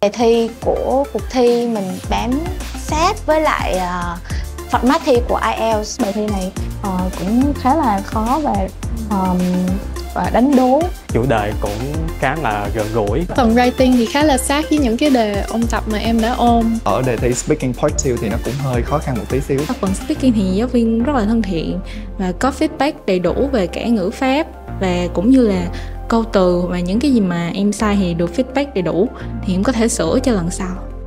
Đề thi của cuộc thi mình bám sát với lại format thi của IELTS. Bài thi này cũng khá là khó và đánh đố. Chủ đề cũng khá là gần gũi. Phần writing thì khá là sát với những cái đề ôn tập mà em đã ôn. Ở đề thi speaking part 2 thì nó cũng hơi khó khăn một tí xíu. Ở phần speaking thì giáo viên rất là thân thiện và có feedback đầy đủ về cả ngữ pháp và cũng như là câu từ, và những cái gì mà em sai thì được feedback đầy đủ thì em có thể sửa cho lần sau.